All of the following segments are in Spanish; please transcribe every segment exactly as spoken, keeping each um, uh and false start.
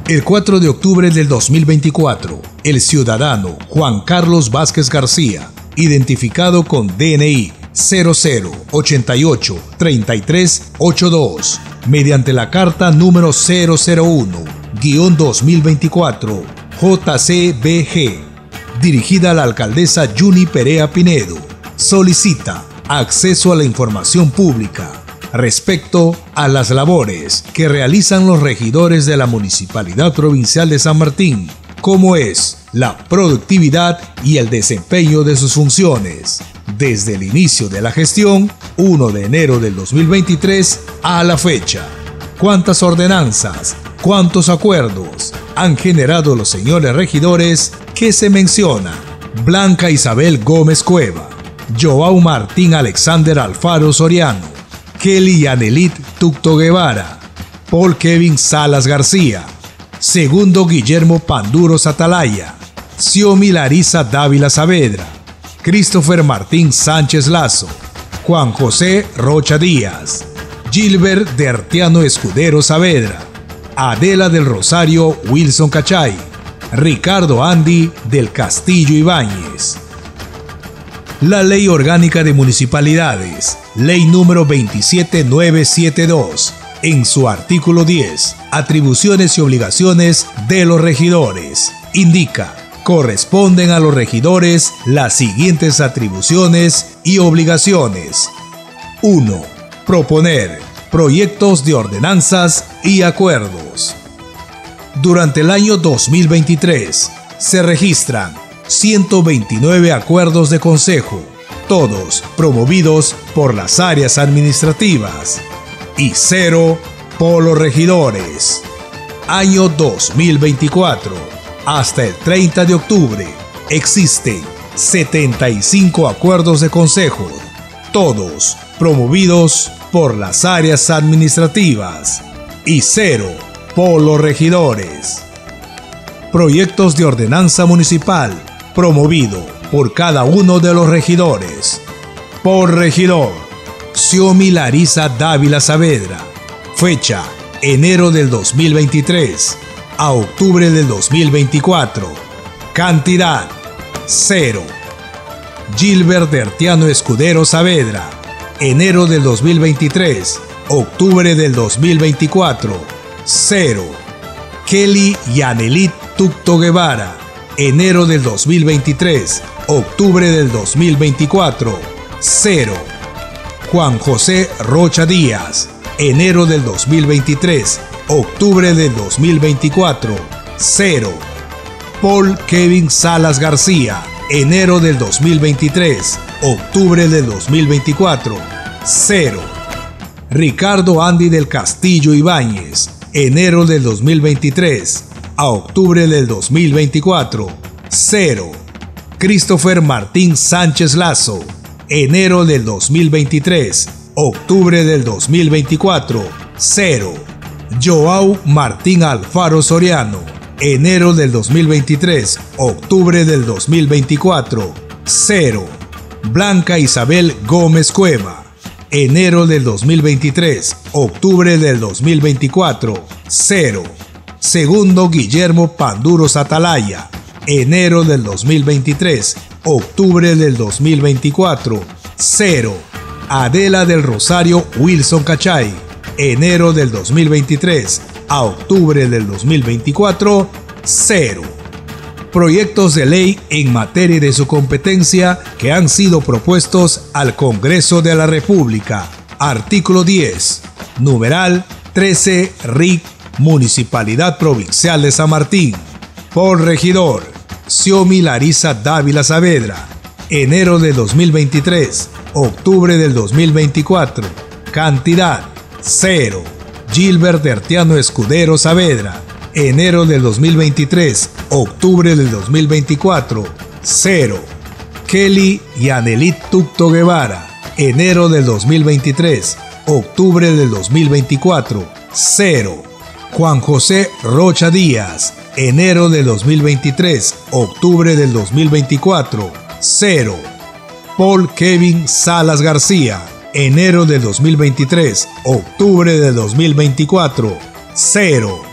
El cuatro de octubre del dos mil veinticuatro, el ciudadano Juan Carlos Vázquez García, identificado con D N I cero cero ochenta y ocho treinta y tres ochenta y dos, mediante la carta número cero cero uno guión dos mil veinticuatro J C B G, dirigida a la alcaldesa Yuni Perea Pinedo, solicita acceso a la información pública respecto a las labores que realizan los regidores de la Municipalidad Provincial de San Martín, como es la productividad y el desempeño de sus funciones, desde el inicio de la gestión, primero de enero del dos mil veintitrés, a la fecha. ¿Cuántas ordenanzas, cuántos acuerdos han generado los señores regidores que se menciona? Blanca Isabel Gómez Cueva, Joao Martín Alexander Alfaro Soriano, Kelly Yanelit Tucto Guevara, Paul Kevin Salas García, Segundo Guillermo Panduros Atalaya, Xiomi Larisa Dávila Saavedra, Christopher Martín Sánchez Lazo, Juan José Rocha Díaz, Gilbert Dertiano Escudero Saavedra, Adela del Rosario Wilson Cachay, Ricardo Andy del Castillo Ibáñez. La Ley Orgánica de Municipalidades, Ley número veintisiete mil novecientos setenta y dos, en su artículo diez, atribuciones y obligaciones de los regidores, indica: corresponden a los regidores las siguientes atribuciones y obligaciones. uno. Proponer proyectos de ordenanzas y acuerdos. Durante el año dos mil veintitrés se registran ciento veintinueve acuerdos de consejo, todos promovidos por las áreas administrativas, y cero por los regidores. Año dos mil veinticuatro. Hasta el treinta de octubre existen setenta y cinco acuerdos de consejo, todos promovidos por las áreas administrativas, y cero por los regidores. Proyectos de ordenanza municipal promovido por cada uno de los regidores. Por regidor: Xiomi Larisa Dávila Saavedra. Fecha: enero del dos mil veintitrés a octubre del dos mil veinticuatro. Cantidad: cero. Gilbert Dertiano Escudero Saavedra. Enero del dos mil veintitrés, octubre del dos mil veinticuatro. cero. Kelly Yanelit Tucto Guevara. Enero del dos mil veintitrés, octubre del dos mil veinticuatro. cero. Juan José Rocha Díaz. Enero del dos mil veintitrés, octubre del dos mil veinticuatro. cero. Paul Kevin Salas García. Enero del dos mil veintitrés, octubre del dos mil veinticuatro. cero. Ricardo Andy del Castillo Ibáñez. Enero del dos mil veintitrés a octubre del dos mil veinticuatro. cero. Christopher Martín Sánchez Lazo. Enero del dos mil veintitrés, octubre del dos mil veinticuatro. cero. Joao Martín Alfaro Soriano. Enero del dos mil veintitrés, octubre del dos mil veinticuatro. cero. Blanca Isabel Gómez Cueva. Enero del dos mil veintitrés, octubre del dos mil veinticuatro. cero. Segundo Guillermo Panduros Atalaya. Enero del dos mil veintitrés, octubre del dos mil veinticuatro. cero. Adela del Rosario Wilson Cachay. Enero del dos mil veintitrés a octubre del dos mil veinticuatro. cero. Proyectos de ley en materia de su competencia que han sido propuestos al Congreso de la República. Artículo diez. Numeral trece R I C Municipalidad Provincial de San Martín. Por regidor: Xiomi Larisa Dávila Saavedra. Enero de dos mil veintitrés, octubre del dos mil veinticuatro. Cantidad: cero. Gilbert Dertiano Escudero Saavedra. Enero del dos mil veintitrés, octubre del dos mil veinticuatro. cero. Kelly Yanelit Tucto Guevara. Enero del dos mil veintitrés, octubre del dos mil veinticuatro. cero. Juan José Rocha Díaz. Enero del dos mil veintitrés, octubre del dos mil veinticuatro. cero. Paul Kevin Salas García. Enero del dos mil veintitrés, octubre del dos mil veinticuatro. cero.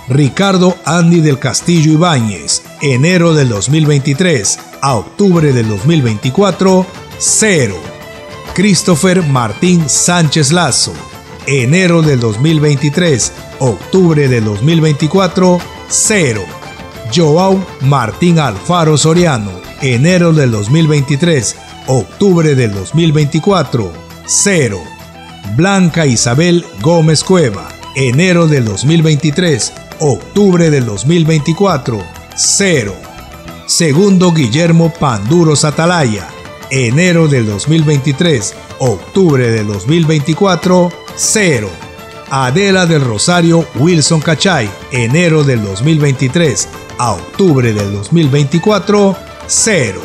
Ricardo Andy del Castillo Ibáñez, enero del dos mil veintitrés a octubre del dos mil veinticuatro, cero. Christopher Martín Sánchez Lazo, enero del dos mil veintitrés, octubre del dos mil veinticuatro, cero. Joao Martín Alfaro Soriano, enero del dos mil veintitrés, octubre del dos mil veinticuatro, cero. Blanca Isabel Gómez Cueva, enero del dos mil veintitrés, octubre del dos mil veinticuatro, cero. Segundo Guillermo Panduros Atalaya, enero del dos mil veintitrés, octubre del dos mil veinticuatro, cero. Adela del Rosario Wilson Cachay, enero del dos mil veintitrés a octubre del dos mil veinticuatro, cero.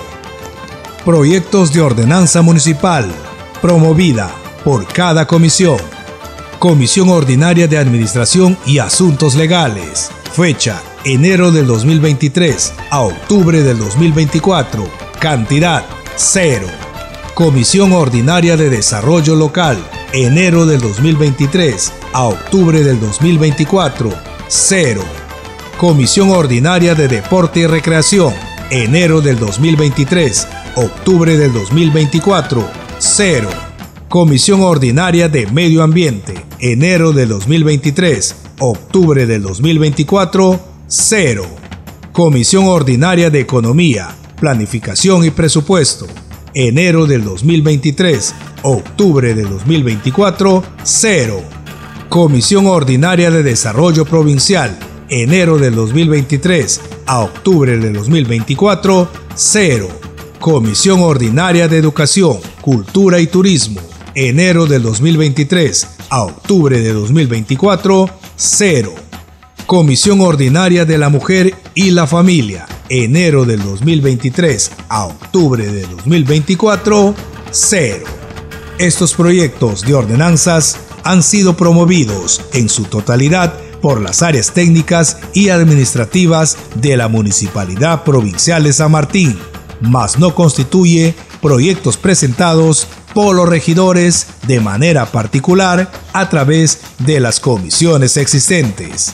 Proyectos de ordenanza municipal, promovida por cada comisión. Comisión Ordinaria de Administración y Asuntos Legales. Fecha: enero del dos mil veintitrés a octubre del dos mil veinticuatro. Cantidad: cero. Comisión Ordinaria de Desarrollo Local. Enero del dos mil veintitrés a octubre del dos mil veinticuatro. cero. Comisión Ordinaria de Deporte y Recreación. Enero del dos mil veintitrés, octubre del dos mil veinticuatro. cero. Comisión Ordinaria de Medio Ambiente, enero del dos mil veintitrés, octubre del dos mil veinticuatro, cero. Comisión Ordinaria de Economía, Planificación y Presupuesto, enero del dos mil veintitrés, octubre del dos mil veinticuatro, cero. Comisión Ordinaria de Desarrollo Provincial, enero del dos mil veintitrés a octubre del dos mil veinticuatro, cero. Comisión Ordinaria de Educación, Cultura y Turismo, enero del dos mil veintitrés a octubre de dos mil veinticuatro, cero. Comisión Ordinaria de la Mujer y la Familia, enero del dos mil veintitrés a octubre de dos mil veinticuatro, cero. Estos proyectos de ordenanzas han sido promovidos en su totalidad por las áreas técnicas y administrativas de la Municipalidad Provincial de San Martín, mas no constituye proyectos presentados por los regidores de manera particular a través de las comisiones existentes.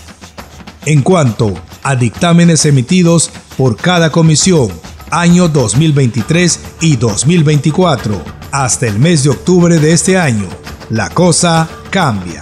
En cuanto a dictámenes emitidos por cada comisión, año dos mil veintitrés y dos mil veinticuatro, hasta el mes de octubre de este año, la cosa cambia.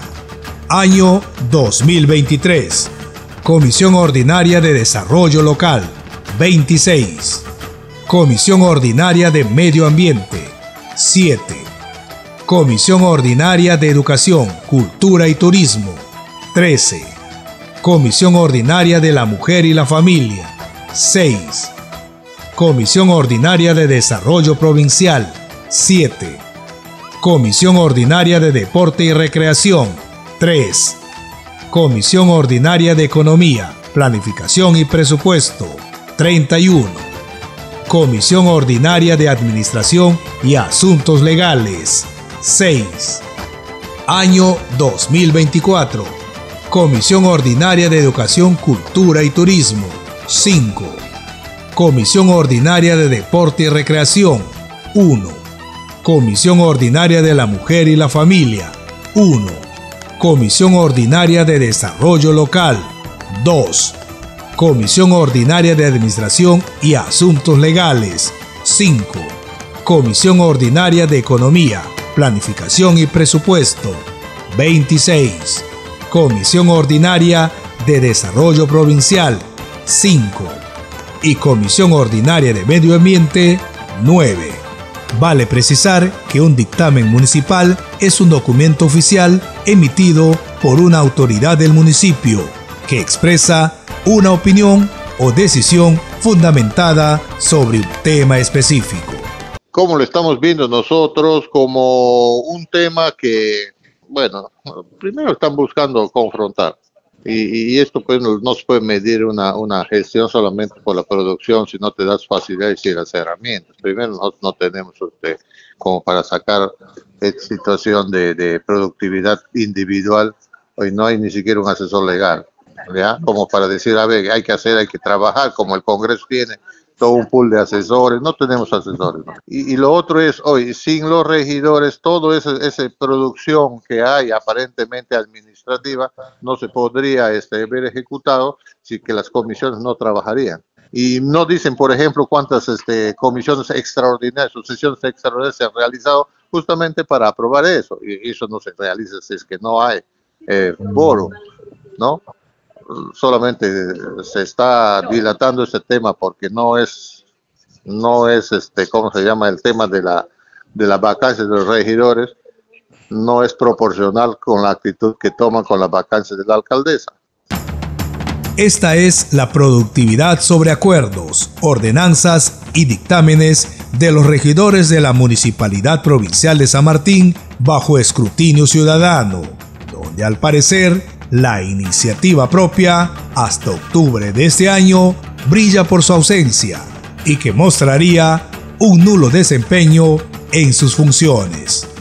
Año dos mil veintitrés. Comisión Ordinaria de Desarrollo Local, veintiséis. Comisión Ordinaria de Medio Ambiente, siete. Comisión Ordinaria de Educación, Cultura y Turismo, trece. Comisión Ordinaria de la Mujer y la Familia, seis. Comisión Ordinaria de Desarrollo Provincial, siete. Comisión Ordinaria de Deporte y Recreación, tres. Comisión Ordinaria de Economía, Planificación y Presupuesto, treinta y uno. Comisión Ordinaria de Administración y Asuntos Legales, seis. Año dos mil veinticuatro. Comisión Ordinaria de Educación, Cultura y Turismo, cinco. Comisión Ordinaria de Deporte y Recreación, uno. Comisión Ordinaria de la Mujer y la Familia, uno. Comisión Ordinaria de Desarrollo Local, dos. Comisión Ordinaria de Administración y Asuntos Legales, cinco. Comisión Ordinaria de Economía, Planificación y Presupuesto, veintiséis. Comisión Ordinaria de Desarrollo Provincial, cinco. Y Comisión Ordinaria de Medio Ambiente, nueve. Vale precisar que un dictamen municipal es un documento oficial emitido por una autoridad del municipio que expresa una opinión o decisión fundamentada sobre un tema específico. Como lo estamos viendo nosotros como un tema que, bueno, primero están buscando confrontar. Y, y esto pues no, no se puede medir una, una gestión solamente por la producción si no te das facilidades y las herramientas. Primero nosotros no tenemos este, como para sacar esta situación de, de productividad individual. Hoy no hay ni siquiera un asesor legal, ¿ya? Como para decir, a ver, hay que hacer, hay que trabajar, como el Congreso tiene todo un pool de asesores, no tenemos asesores, ¿no? Y, y lo otro es, hoy, sin los regidores, toda esa, esa producción que hay aparentemente administrativa no se podría este, ver ejecutado si que las comisiones no trabajarían. Y no dicen, por ejemplo, cuántas este, comisiones extraordinarias o sesiones extraordinarias se han realizado justamente para aprobar eso. Y eso no se realiza si es que no hay eh, foro, ¿no? Solamente se está dilatando este tema porque no es, no es este, ¿cómo se llama? El tema de la, de la vacancia de los regidores no es proporcional con la actitud que toman con la vacancia de la alcaldesa. Esta es la productividad sobre acuerdos, ordenanzas y dictámenes de los regidores de la Municipalidad Provincial de San Martín bajo escrutinio ciudadano, donde al parecer la iniciativa propia hasta octubre de este año brilla por su ausencia y que mostraría un nulo desempeño en sus funciones.